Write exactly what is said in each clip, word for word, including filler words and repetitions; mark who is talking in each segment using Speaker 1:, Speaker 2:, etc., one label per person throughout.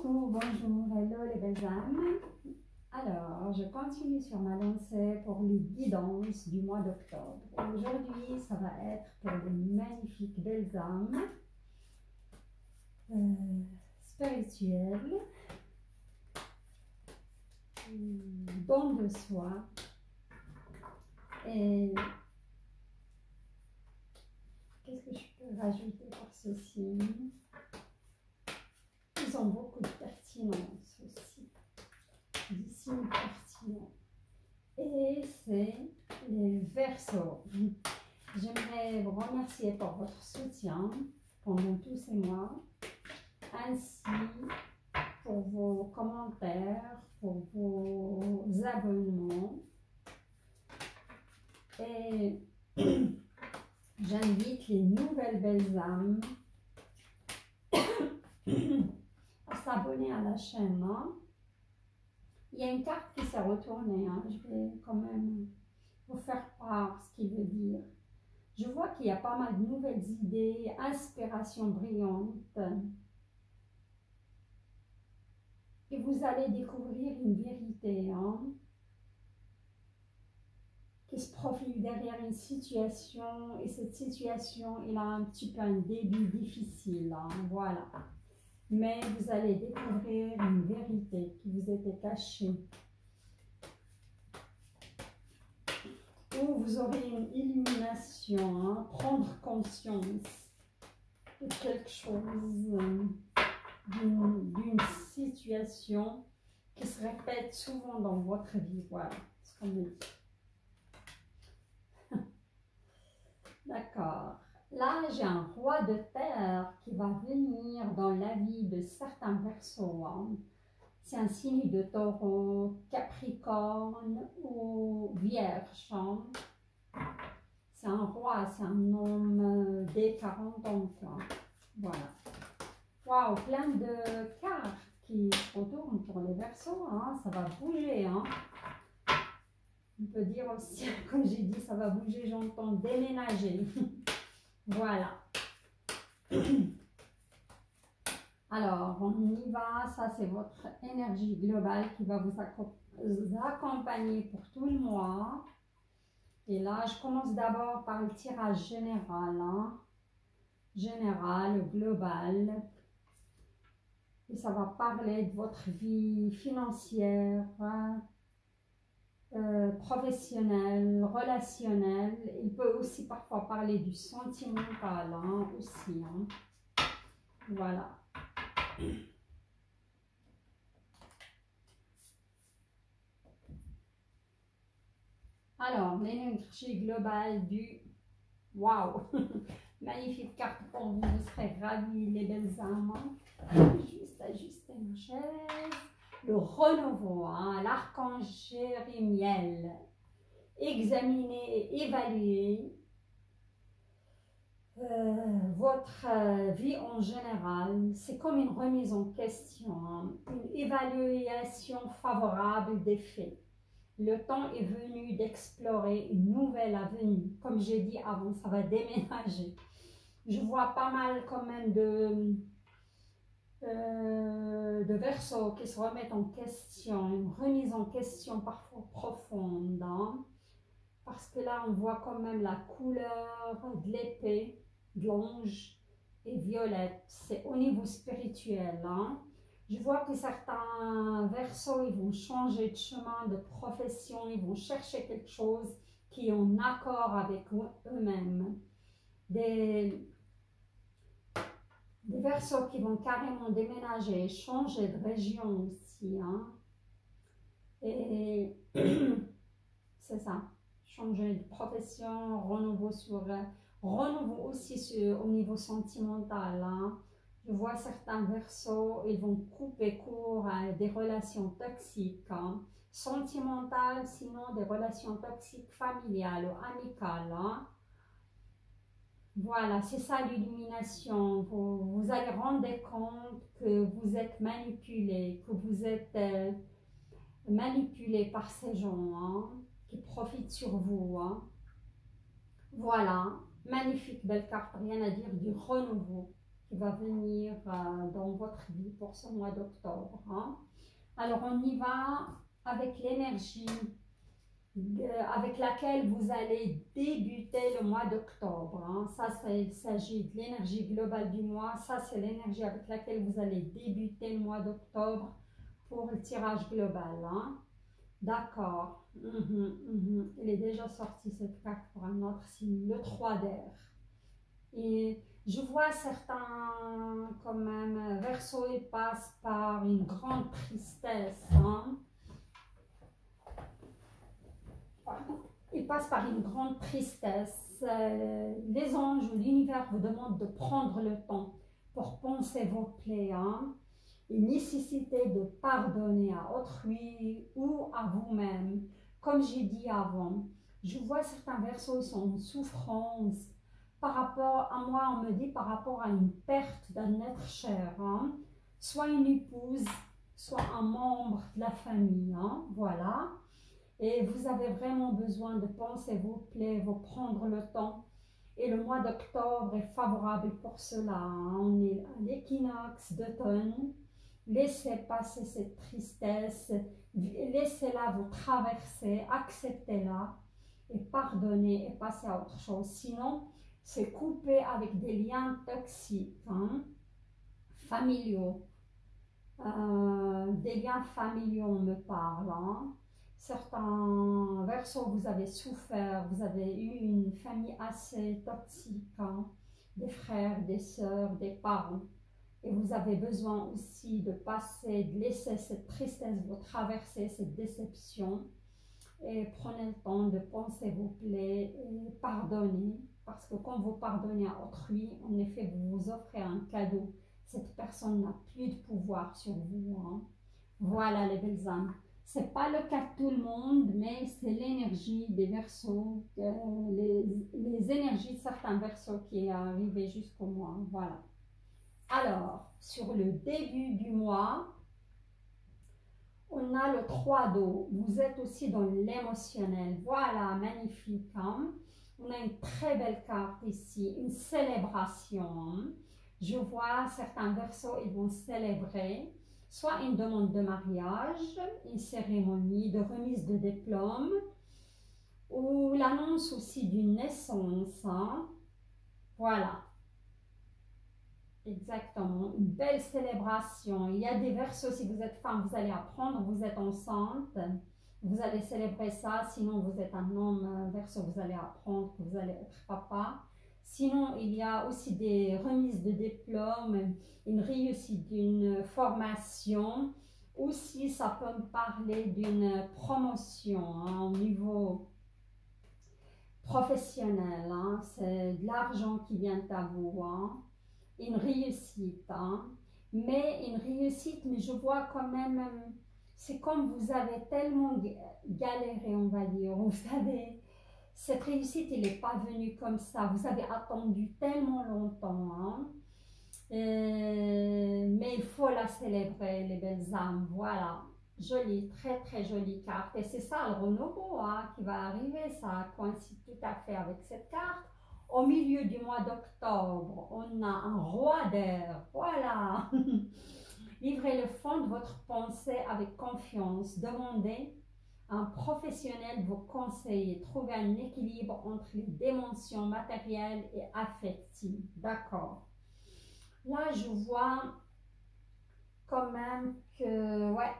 Speaker 1: Coucou, bonjour, hello les belles âmes. Alors, je continue sur ma lancée pour les guidances du mois d'octobre. Aujourd'hui, ça va être pour les magnifiques belles âmes euh, spirituelles, dons de soi. Et qu'est-ce que je peux rajouter pour ceci? Ils ont beaucoup de pertinence aussi, des signes pertinents. Et c'est les Verseaux. J'aimerais vous remercier pour votre soutien pendant tous ces mois, ainsi pour vos commentaires, pour vos abonnements. Et j'invite les nouvelles belles âmes à s'abonner à la chaîne. Hein. Il y a une carte qui s'est retournée. Hein. Je vais quand même vous faire part ce qu'il veut dire. Je vois qu'il y a pas mal de nouvelles idées, inspirations brillantes. Et vous allez découvrir une vérité hein, qui se profile derrière une situation. Et cette situation, il a un petit peu un début difficile. Hein. Voilà. Mais vous allez découvrir une vérité qui vous était cachée. Ou vous aurez une illumination, hein, prendre conscience de quelque chose, d'une situation qui se répète souvent dans votre vie. Voilà ce qu'on me dit. D'accord. Là, j'ai un roi de terre qui va venir dans la vie de certains Verseaux. Hein. C'est un signe de Taureau, Capricorne ou Vierge. Hein. C'est un roi, c'est un homme dès quarante ans. Quoi. Voilà. Waouh, plein de cartes qui se retournent pour les Verseaux. Hein. Ça va bouger. Hein. On peut dire aussi, comme j'ai dit, ça va bouger, j'entends déménager. Voilà. Alors, on y va. Ça, c'est votre énergie globale qui va vous, vous accompagner pour tout le mois. Et là, je commence d'abord par le tirage général. Hein. Général, global. Et ça va parler de votre vie financière, hein. Euh, professionnel, relationnel. Il peut aussi parfois parler du sentimental hein, aussi. Hein. Voilà. Alors, l'énergie globale du... Waouh! Magnifique carte pour vous, vous serez ravis, les belles âmes. Juste ajuster ma chaise. Le renouveau, hein, l'archange Jérémiel. Examiner et évaluer euh, votre euh, vie en général. C'est comme une remise en question, hein, une évaluation favorable des faits. Le temps est venu d'explorer une nouvelle avenue. Comme j'ai dit avant, ça va déménager. Je vois pas mal quand même de... Euh, de Verseaux qui se remettent en question, une remise en question parfois profonde, hein, parce que là on voit quand même la couleur de l'épée, de l'ange et violette, c'est au niveau spirituel. Hein. Je vois que certains Verseaux ils vont changer de chemin, de profession, ils vont chercher quelque chose qui est en accord avec eux-mêmes. Des Des Verseaux qui vont carrément déménager, changer de région aussi. Hein. Et c'est ça, changer de profession, renouveau, sur, renouveau aussi sur, au niveau sentimental. Hein. Je vois certains Verseaux, ils vont couper court à des relations toxiques. Hein. Sentimentales, sinon des relations toxiques familiales ou amicales. Hein. Voilà, c'est ça l'illumination. Vous, vous allez rendre compte que vous êtes manipulé, que vous êtes euh, manipulé par ces gens hein, qui profitent sur vous. Hein. Voilà, magnifique, belle carte, rien à dire, du renouveau. qui va venir euh, dans votre vie pour ce mois d'octobre. Hein. Alors, on y va avec l'énergie avec laquelle vous allez débuter le mois d'octobre. Hein. Ça, ça, il s'agit de l'énergie globale du mois. Ça, c'est l'énergie avec laquelle vous allez débuter le mois d'octobre pour le tirage global. Hein. D'accord. Mm-hmm, mm-hmm. Il est déjà sorti cette carte pour un autre signe, le trois d'air. Et je vois certains, quand même, Verseau, ils passent par une grande tristesse. Hein. Il passe par une grande tristesse. Euh, les anges ou l'univers vous demandent de prendre le temps pour penser vos plaies. Hein. Une nécessité de pardonner à autrui ou à vous-même. Comme j'ai dit avant, je vois certains Verseaux sont en souffrance. Par rapport à moi, on me dit par rapport à une perte d'un être cher. Hein. Soit une épouse, soit un membre de la famille. Hein. Voilà. Et vous avez vraiment besoin de penser vos plaies, vous prendre le temps. Et le mois d'octobre est favorable pour cela. Hein. On est à l'équinoxe d'automne. Laissez passer cette tristesse. Laissez-la vous traverser. Acceptez-la. Et pardonnez et passez à autre chose. Sinon, c'est couper avec des liens toxiques, hein, familiaux. Euh, des liens familiaux, on me parle. Hein. Certains Verseaux, vous avez souffert, vous avez eu une famille assez toxique, hein, des frères, des sœurs, des parents. Et vous avez besoin aussi de passer, de laisser cette tristesse vous traverser, cette déception. Et prenez le temps de penser vos plaies et pardonner. Parce que quand vous pardonnez à autrui, en effet, vous vous offrez un cadeau. Cette personne n'a plus de pouvoir sur vous. Hein. Voilà les belles âmes. Ce n'est pas le cas de tout le monde, mais c'est l'énergie des Verseaux, euh, les, les énergies de certains Verseaux qui est arrivée jusqu'au mois. Voilà. Alors, sur le début du mois, on a le trois d'eau. Vous êtes aussi dans l'émotionnel. Voilà, magnifique. Hein? On a une très belle carte ici, une célébration. Hein? Je vois certains Verseaux, ils vont célébrer soit une demande de mariage, une cérémonie de remise de diplôme, ou l'annonce aussi d'une naissance. Hein? Voilà. Exactement, une belle célébration. Il y a des Verseaux, si vous êtes femme, vous allez apprendre, vous êtes enceinte, vous allez célébrer ça. Sinon, vous êtes un homme Verseau, vous allez apprendre que vous allez être papa. Sinon, il y a aussi des remises de diplôme, une réussite d'une formation. Aussi, ça peut me parler d'une promotion hein, au niveau professionnel. Hein. C'est de l'argent qui vient à vous. Hein. Une réussite, hein. Mais une réussite, mais je vois quand même, c'est comme vous avez tellement galéré, on va dire, vous savez, cette réussite, elle n'est pas venue comme ça, vous avez attendu tellement longtemps, hein. Euh, mais il faut la célébrer, les belles âmes, voilà, jolie, très très jolie carte, et c'est ça le renouveau hein, qui va arriver, ça coïncide tout à fait avec cette carte. Au milieu du mois d'octobre, on a un roi d'air. Voilà. Livrez le fond de votre pensée avec confiance. Demandez à un professionnel de vous conseiller. Trouvez un équilibre entre les dimensions matérielles et affectives. D'accord. Là, je vois quand même que, ouais,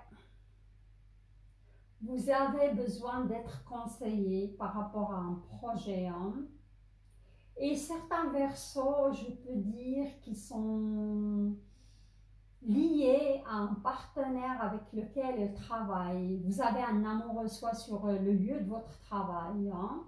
Speaker 1: vous avez besoin d'être conseillé par rapport à un projet. Hein. Et certains Verseaux, je peux dire, qui sont liés à un partenaire avec lequel ils travaillent. Vous avez un amoureux soit sur le lieu de votre travail. Hein?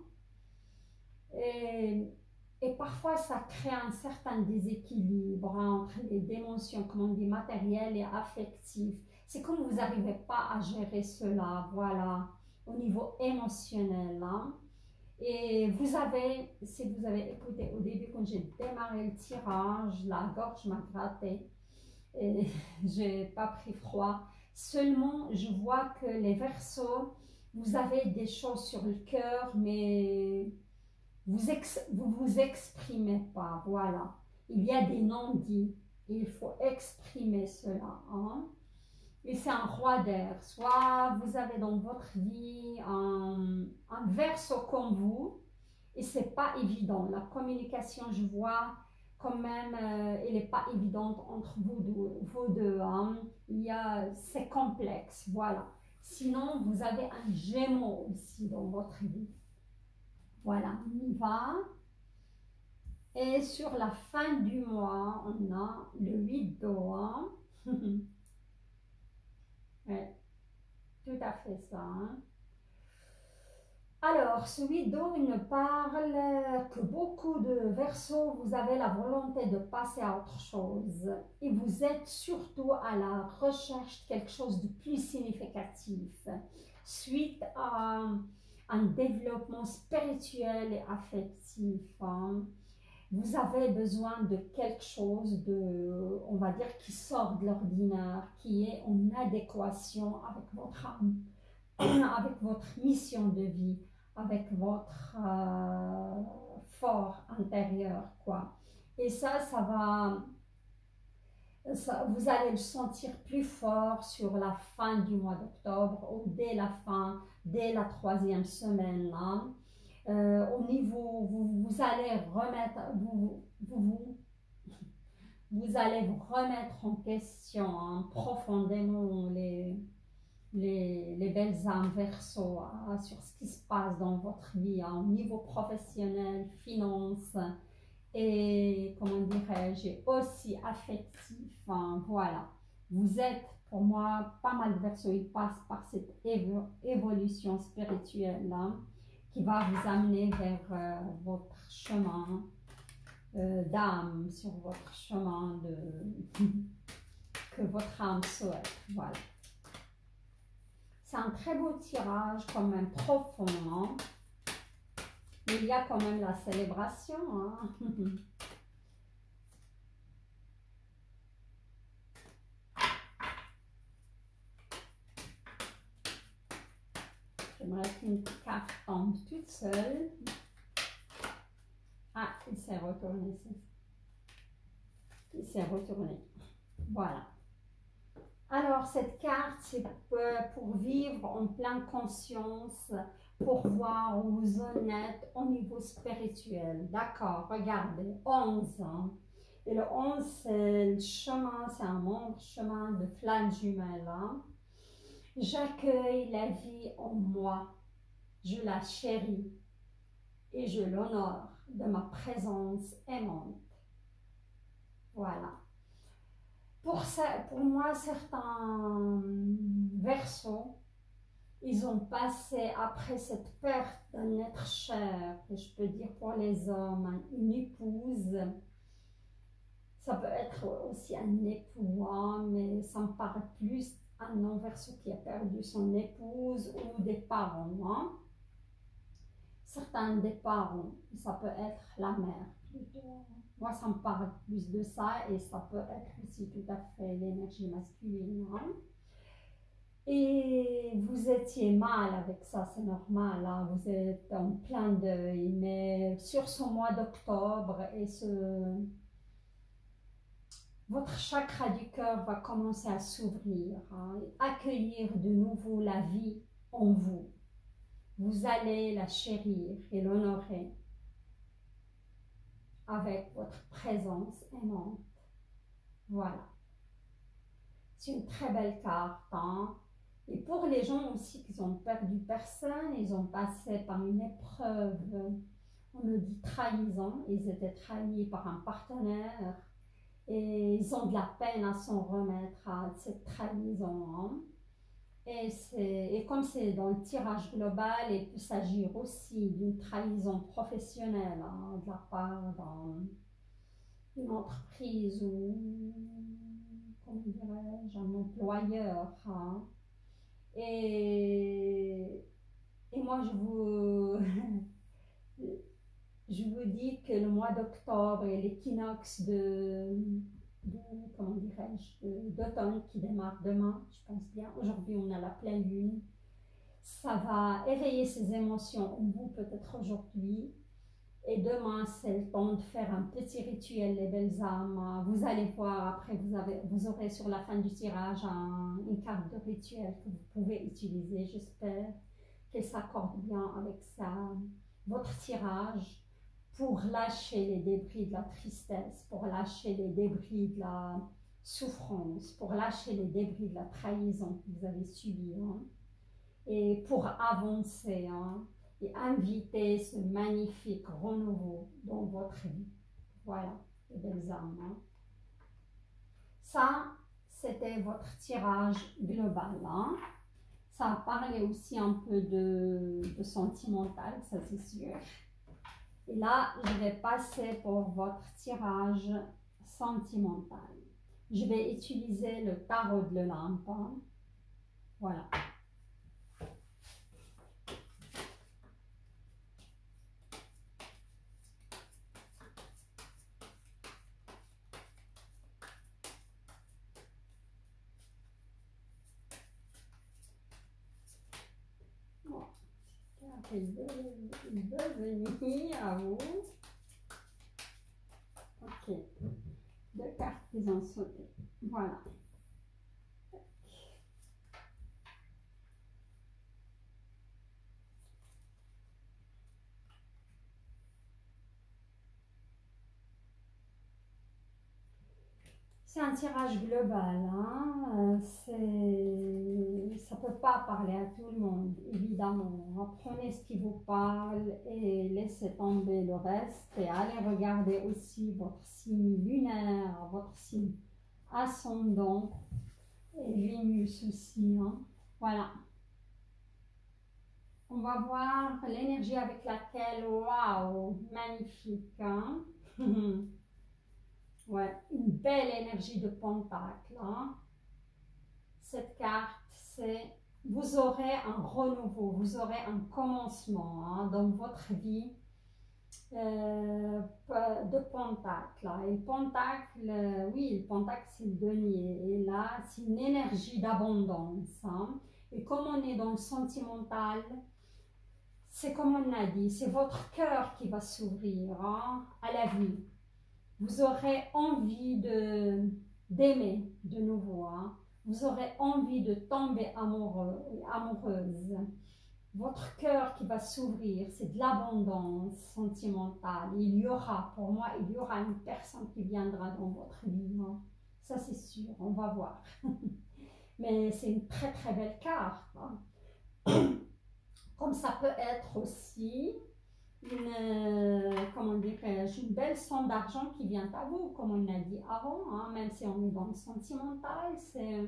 Speaker 1: Et, et parfois, ça crée un certain déséquilibre hein, entre les dimensions, comme on dit, matérielles et affectives. C'est comme vous n'arrivez pas à gérer cela, voilà, au niveau émotionnel. Hein? Et vous avez, si vous avez écouté au début quand j'ai démarré le tirage, la gorge m'a gratté et j'ai pas pris froid. Seulement, je vois que les Verseaux, vous avez des choses sur le cœur, mais vous ex, vous vous exprimez pas, voilà. il y a des non-dits. Il faut exprimer cela. Hein. Et c'est un roi d'air. Soit vous avez dans votre vie un, un verso comme vous, et c'est pas évident. La communication, je vois quand même, euh, elle n'est pas évidente entre vous deux. Vous deux hein. Il y a, c'est complexe, voilà. Sinon, vous avez un gémeau aussi dans votre vie. Voilà, on y va. Et sur la fin du mois, on a le huit d'eau. Ouais, tout à fait ça. Hein. Alors, ce huit d'eau, il ne parle que beaucoup de Verseaux, vous avez la volonté de passer à autre chose et vous êtes surtout à la recherche de quelque chose de plus significatif suite à un développement spirituel et affectif. Hein. Vous avez besoin de quelque chose de, on va dire, qui sort de l'ordinaire, qui est en adéquation avec votre âme, avec votre mission de vie, avec votre euh, fort intérieur, quoi. Et ça, ça va, ça, vous allez le sentir plus fort sur la fin du mois d'octobre ou dès la fin, dès la troisième semaine, là. Euh, au niveau, vous, vous allez remettre, vous, vous, vous, vous allez vous remettre en question hein, profondément les, les, les belles âmes Verseaux hein, sur ce qui se passe dans votre vie hein, au niveau professionnel, finance et comment dirais-je, aussi affectif. Hein, voilà, vous êtes pour moi pas mal de Verseaux, ils passent par cette évo évolution spirituelle hein, qui va vous amener vers euh, votre chemin euh, d'âme, sur votre chemin de que votre âme souhaite. Voilà. C'est un très beau tirage, quand même profond. Hein? Mais il y a quand même la célébration. Hein? J'aimerais qu'une carte tombe toute seule. Ah, il s'est retourné. Il s'est retourné. Voilà. Alors, cette carte, c'est pour vivre en pleine conscience, pour voir où vous en êtes au niveau spirituel. D'accord, regardez, onze. Hein. Et le onze, c'est le chemin, c'est un membre chemin de flamme jumelle. Hein. J'accueille la vie en moi, je la chéris et je l'honore de ma présence aimante. Voilà. Pour, ça, pour moi, certains Verseaux, ils ont passé après cette perte d'un être cher, et je peux dire pour les hommes, une épouse, ça peut être aussi un époux, hein, mais ça me paraît plus un non-Verseau qui a perdu son épouse ou des parents. Hein. Certains des parents, ça peut être la mère plutôt. Moi, ça me parle plus de ça et ça peut être aussi tout à fait l'énergie masculine. Hein. Et vous étiez mal avec ça, c'est normal, hein. Vous êtes en plein deuil, mais sur ce mois d'octobre et ce... votre chakra du cœur va commencer à s'ouvrir, hein, accueillir de nouveau la vie en vous. Vous allez la chérir et l'honorer avec votre présence aimante. Voilà. C'est une très belle carte. Hein? Et pour les gens aussi qui ont perdu personne, ils ont passé par une épreuve, on nous dit trahison, ils étaient trahis par un partenaire et ils ont de la peine à s'en remettre à cette trahison. Hein? Et, et comme c'est dans le tirage global, il peut s'agir aussi d'une trahison professionnelle hein, de la part d'une entreprise ou, comment dirais-je, un employeur. Hein. Et, et moi, je vous, je vous dis que le mois d'octobre et l'équinoxe de... de, comment dirais-je, d'automne qui démarre demain, je pense bien. Aujourd'hui, on a la pleine lune. Ça va éveiller ces émotions en vous peut-être aujourd'hui. Et demain, c'est le temps de faire un petit rituel, les belles âmes. Vous allez voir, après, vous, avez, vous aurez sur la fin du tirage un, une carte de rituel que vous pouvez utiliser. J'espère qu'elle s'accorde bien avec ça, votre tirage, pour lâcher les débris de la tristesse, pour lâcher les débris de la souffrance, pour lâcher les débris de la trahison que vous avez subie, hein, et pour avancer, hein, et inviter ce magnifique renouveau dans votre vie. Voilà, les belles âmes. Hein. Ça, c'était votre tirage global. Hein. Ça a parlé aussi un peu de, de sentimental, ça c'est sûr. Et là, je vais passer pour votre tirage sentimental. Je vais utiliser le tarot de l'Olympe. Hein. Voilà. Il veut, il veut venir à vous. Ok. Deux cartes qui ont sauté. Voilà. C'est un tirage global, hein. Ça ne peut pas parler à tout le monde, évidemment. Prenez ce qui vous parle et laissez tomber le reste. Et allez regarder aussi votre signe lunaire, votre signe ascendant et Vénus aussi. Hein. Voilà. On va voir l'énergie avec laquelle, waouh, magnifique. Hein. Ouais, une belle énergie de pentacle. Hein. Cette carte, c'est, vous aurez un renouveau, vous aurez un commencement hein, dans votre vie euh, de pentacle. Hein. Et le pentacle, euh, oui, le pentacle, c'est le denier. Et là, c'est une énergie d'abondance. Hein. Et comme on est dans le sentimental, c'est comme on a dit, c'est votre cœur qui va s'ouvrir hein, à la vie. Vous aurez envie de, d'aimer de nouveau. Hein. Vous aurez envie de tomber amoureux, amoureuse. Votre cœur qui va s'ouvrir, c'est de l'abondance sentimentale. Il y aura, pour moi, il y aura une personne qui viendra dans votre vie. Hein. Ça, c'est sûr, on va voir. Mais c'est une très, très belle carte. Hein. Comme ça peut être aussi une, comment dirais-je, une belle somme d'argent qui vient à vous, comme on a dit avant, hein, même si on est dans le sentimental, c'est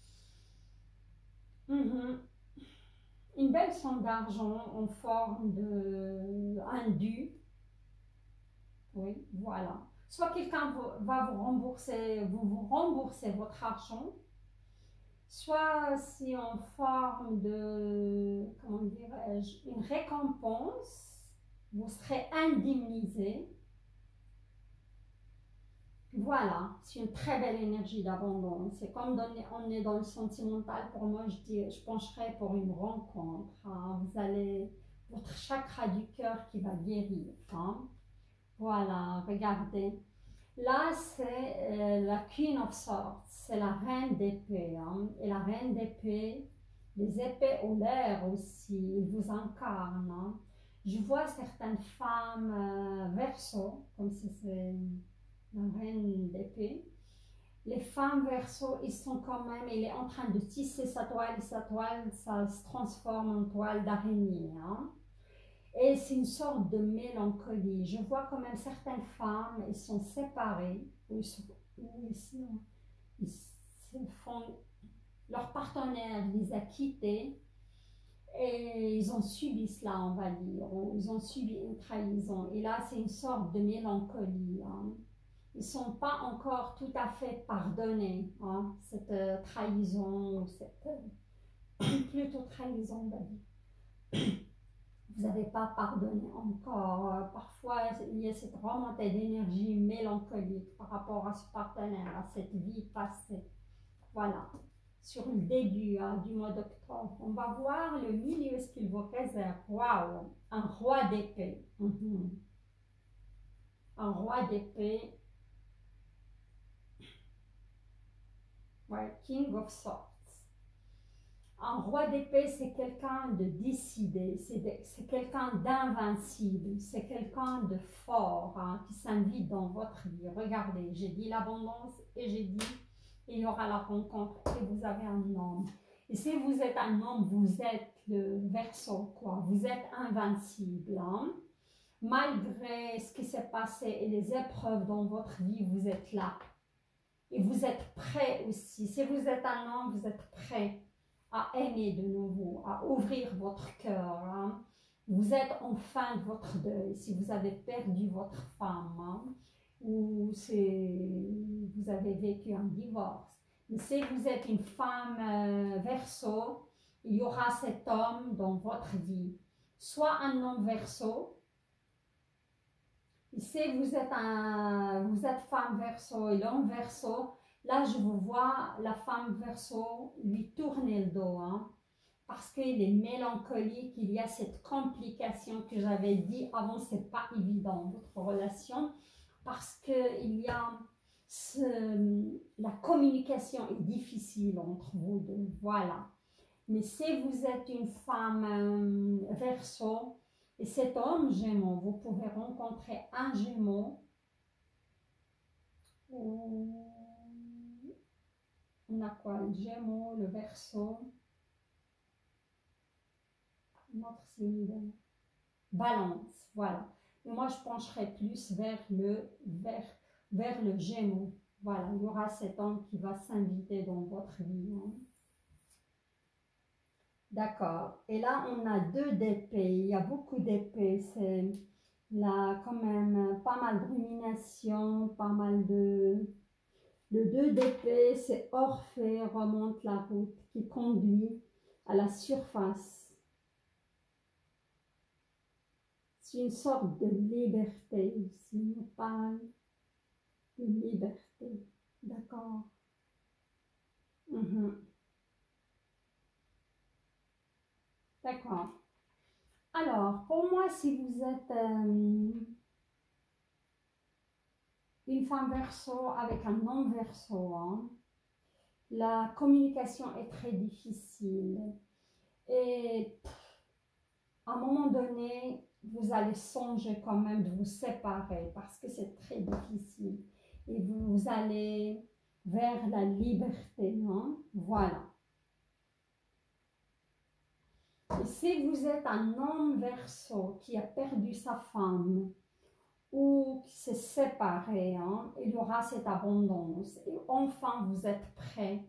Speaker 1: mm-hmm, une belle somme d'argent en forme de un dû. Oui, voilà. Soit quelqu'un va vous rembourser, vous vous remboursez votre argent, soit si en forme de, comment dirais-je, une récompense, vous serez indemnisé. Voilà, c'est une très belle énergie d'abondance. C'est comme dans, on est dans le sentimental, pour moi, je, dis, je pencherais pour une rencontre. Hein. Vous allez, votre chakra du cœur qui va guérir. Hein. Voilà, regardez. Là, c'est euh, la Queen of Swords, c'est la reine d'épée. Hein. Et la reine d'épée, les épées ont l'air aussi, ils vous incarnent. Hein. Je vois certaines femmes euh, verso, comme si c'est la reine d'épée. Les femmes verso, ils sont quand même, il est en train de tisser sa toile, et sa toile, ça se transforme en toile d'araignée. Hein. Et c'est une sorte de mélancolie. Je vois quand même certaines femmes, elles sont séparées, ou ils, sont, ou ils, sont, ils se font, leur partenaire les a quittés, et ils ont subi cela, on va dire, ou ils ont subi une trahison. Et là, c'est une sorte de mélancolie. Hein. Ils ne sont pas encore tout à fait pardonnés, hein, cette euh, trahison, cette euh, plutôt trahison, on va dire. Vous n'avez pas pardonné encore. Parfois, il y a cette remontée d'énergie mélancolique par rapport à ce partenaire, à cette vie passée. Voilà. Sur le début hein, du mois d'octobre, on va voir le milieu, ce qu'il vous réserve. Waouh! Un roi d'épée. Mm-hmm. un roi d'épée. Ouais, King of Swords. Un roi d'épée, c'est quelqu'un de décidé, c'est quelqu'un d'invincible, c'est quelqu'un de fort, hein, qui s'invite dans votre vie. Regardez, j'ai dit l'abondance et j'ai dit il y aura la rencontre et vous avez un homme. Et si vous êtes un homme, vous êtes le Verseau, quoi. Vous êtes invincible. Hein. Malgré ce qui s'est passé et les épreuves dans votre vie, vous êtes là. Et vous êtes prêt aussi. Si vous êtes un homme, vous êtes prêt à aimer de nouveau, à ouvrir votre cœur. Hein. Vous êtes en fin de votre deuil. Si vous avez perdu votre femme, hein, ou vous avez vécu un divorce. Mais si vous êtes une femme euh, Verseau, il y aura cet homme dans votre vie. Soit un homme Verseau. Et si vous êtes, un, vous êtes femme Verseau et l'homme Verseau, là je vous vois la femme Verseau lui tourner le dos. Hein, parce qu'il est mélancolique, il y a cette complication que j'avais dit avant, c'est pas évident votre relation. Parce qu'il y a ce, la communication est difficile entre vous deux, voilà. Mais si vous êtes une femme euh, Verseau, et cet homme Gémeaux, vous pouvez rencontrer un Gémeaux, on a quoi, le Gémeaux, le Verseau, notre signe de Balance, voilà. Et moi, je pencherai plus vers le, vers, vers le Gémeaux. Voilà, il y aura cet homme qui va s'inviter dans votre vie. Hein. D'accord. Et là, on a deux d'épées. Il y a beaucoup d'épées. C'est là, quand même, pas mal de rumination, pas mal de... Le deux d'épées, c'est Orphée remonte la route qui conduit à la surface. C'est une sorte de liberté ici, on parle de liberté, d'accord. Mm-hmm. D'accord. Alors, pour moi, si vous êtes euh, une femme Verseau avec un homme Verseau, hein, la communication est très difficile. Et à un moment donné, vous allez songer quand même de vous séparer parce que c'est très difficile. Et vous allez vers la liberté, hein? Voilà. Et si vous êtes un homme Verseau qui a perdu sa femme ou qui s'est séparé, hein, il y aura cette abondance. Et enfin, vous êtes prêt.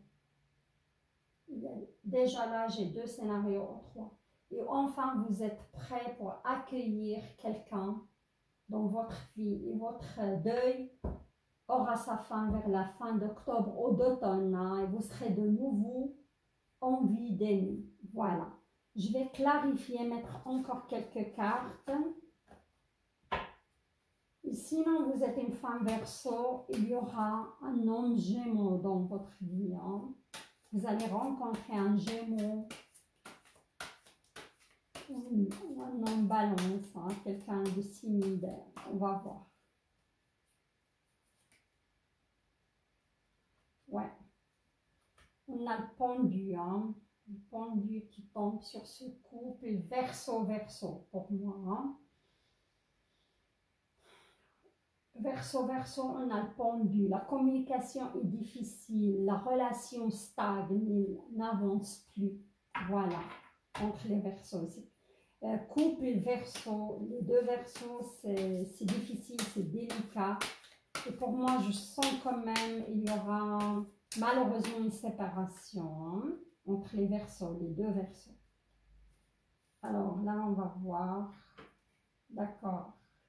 Speaker 1: Déjà là, j'ai deux scénarios en trois. Et enfin, vous êtes prêt pour accueillir quelqu'un dans votre vie. Et votre deuil aura sa fin vers la fin d'octobre ou d'automne. Hein, et vous serez de nouveau en vie d'aimer. Voilà. Je vais clarifier, mettre encore quelques cartes. Et sinon, vous êtes une femme Verseau, il y aura un homme Gémeaux dans votre vie. Hein. Vous allez rencontrer un Gémeaux. Un homme Balance, hein, quelqu'un de similaire, on va voir. Ouais. On a le pendu, hein, le pendu qui tombe sur ce couple, Verseau, Verseau pour moi. Hein. Verseau, Verseau, on a le pendu, la communication est difficile, la relation stagne, n'avance plus. Voilà, entre les Verseaux. Euh, couple et Verseau, les deux Verseaux, c'est difficile, c'est délicat. Et pour moi, je sens quand même il y aura malheureusement une séparation hein, entre les Verseaux, les deux Verseaux. Alors là, on va voir. D'accord.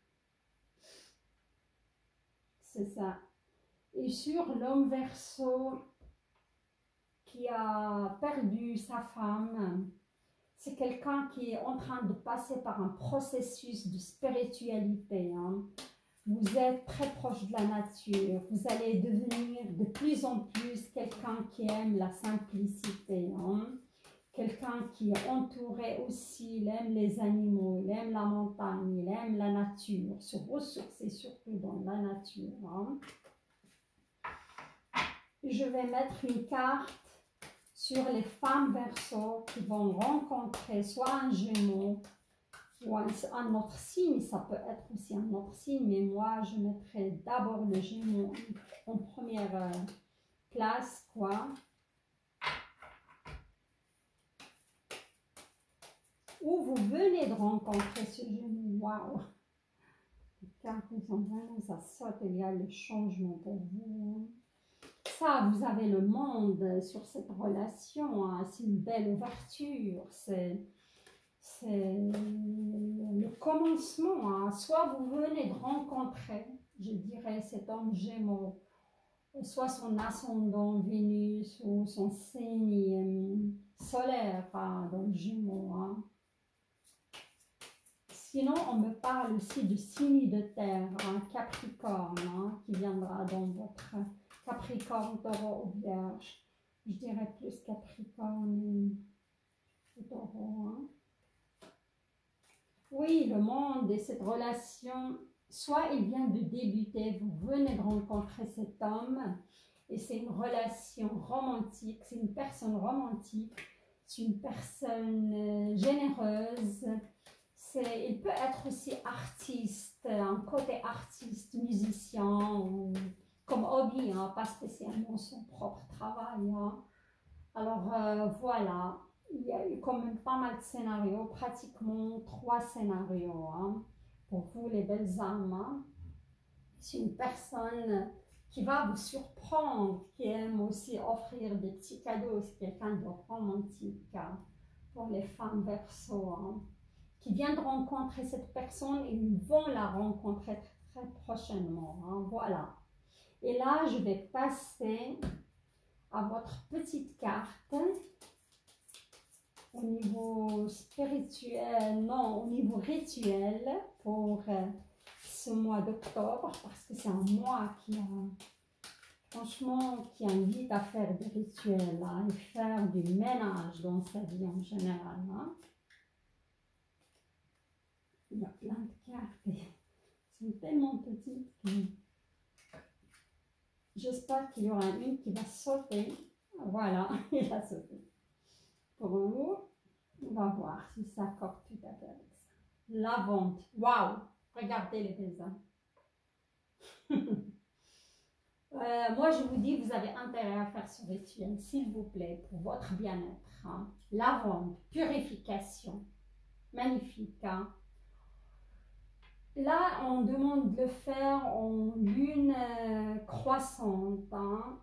Speaker 1: C'est ça. Et sur l'homme Verseau qui a perdu sa femme, c'est quelqu'un qui est en train de passer par un processus de spiritualité. Hein. Vous êtes très proche de la nature. Vous allez devenir de plus en plus quelqu'un qui aime la simplicité. Hein. quelqu'un qui est entouré aussi, il aime les animaux, il aime la montagne, il aime la nature, se ressourcer surtout dans la nature. Hein. Je vais mettre une carte sur les femmes Verseau qui vont rencontrer soit un Gémeaux ou un, un autre signe, ça peut être aussi un autre signe, mais moi je mettrai d'abord le Gémeaux en première euh, place, quoi. Ou vous venez de rencontrer ce Gémeaux, waouh! Les cartes, ils ont vraiment, ça saute, il y a le changement pour vous. Ça, vous avez le monde sur cette relation, hein. C'est une belle ouverture, c'est le commencement. Hein. Soit vous venez de rencontrer, je dirais, cet homme Gémeaux, soit son ascendant Vénus ou son signe solaire hein, dans le Gémeaux. Hein. Sinon, on me parle aussi du signe de terre, hein, Capricorne, hein, qui viendra dans votre Capricorne, Taureau ou Vierge. Je dirais plus Capricorne et Taureau. Hein. Oui, le monde et cette relation, soit il vient de débuter, vous venez de rencontrer cet homme et c'est une relation romantique, c'est une personne romantique, c'est une personne généreuse. Il peut être aussi artiste, un côté artiste, musicien, ou comme hobby, hein, pas spécialement son propre travail. Hein. Alors euh, voilà, il y a eu quand même pas mal de scénarios, pratiquement trois scénarios hein, pour vous les belles âmes. Hein. C'est une personne qui va vous surprendre, qui aime aussi offrir des petits cadeaux, c'est quelqu'un de romantique hein, pour les femmes Verseau. Hein. Qui vient de rencontrer cette personne et ils vont la rencontrer très, très prochainement. Hein, voilà. Et là, je vais passer à votre petite carte au niveau spirituel, non, au niveau rituel pour euh, ce mois d'octobre parce que c'est un mois qui a, franchement, qui invite à faire des rituels hein, et faire du ménage dans sa vie en général. Hein. Il y a plein de cartes, elles sont tellement petites que j'espère qu'il y aura une qui va sauter. Voilà, il a sauté. Pour vous, on va voir si ça accorde tout à fait avec ça. La vente, waouh, regardez les raisins. euh, moi, je vous dis, vous avez intérêt à faire ce rituel, s'il vous plaît, pour votre bien-être. Hein. La vente, purification, magnifique. Hein. Là, on demande de le faire en lune euh, croissante. Hein.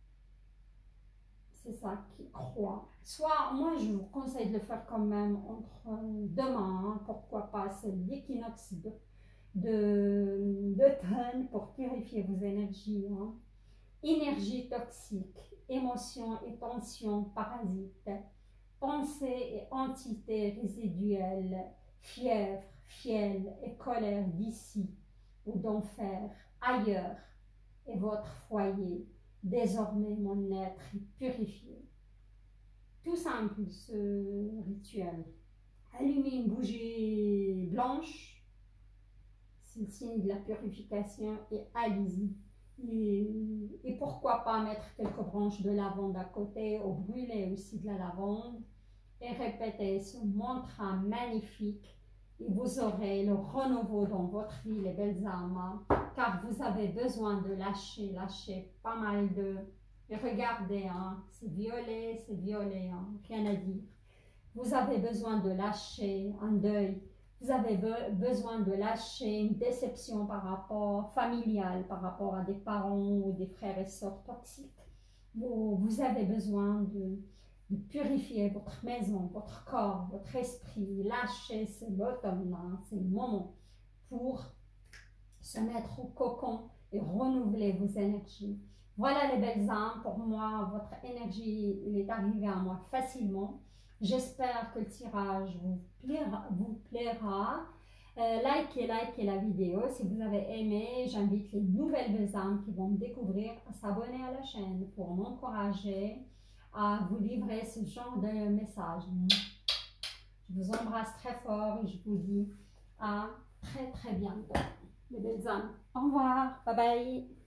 Speaker 1: C'est ça qui croît. Soit, moi, je vous conseille de le faire quand même entre euh, demain. Hein, pourquoi pas, c'est l'équinoxe de, de, d'automne pour purifier vos énergies. Hein. Énergie toxique, émotions et tensions parasites, pensées et entités résiduelles, fièvre, fiel et colère d'ici ou d'enfer, ailleurs, et votre foyer, désormais mon être est purifié. Tout simple ce rituel. Allumez une bougie blanche, c'est le signe de la purification et allez-y. Et, et pourquoi pas mettre quelques branches de lavande à côté ou brûler aussi de la lavande et répéter ce mantra magnifique. Et vous aurez le renouveau dans votre vie, les belles âmes, car vous avez besoin de lâcher, lâcher pas mal de... Et regardez, hein, c'est violet, c'est violet, hein, rien à dire. Vous avez besoin de lâcher un deuil, vous avez be besoin de lâcher une déception par rapport familial, par rapport à des parents ou des frères et sœurs toxiques. Vous, vous avez besoin de... de purifier votre maison, votre corps, votre esprit, lâcher, c'est l'automne, hein, c'est le moment pour se mettre au cocon et renouveler vos énergies. Voilà les belles âmes, pour moi, votre énergie il est arrivée à moi facilement. J'espère que le tirage vous plaira. Vous plaira. Euh, likez, likez la vidéo. Si vous avez aimé, j'invite les nouvelles belles âmes qui vont me découvrir à s'abonner à la chaîne pour m'encourager à vous livrer ce genre de message. Je vous embrasse très fort et je vous dis à très très bientôt, les belles âmes. Au revoir, bye bye.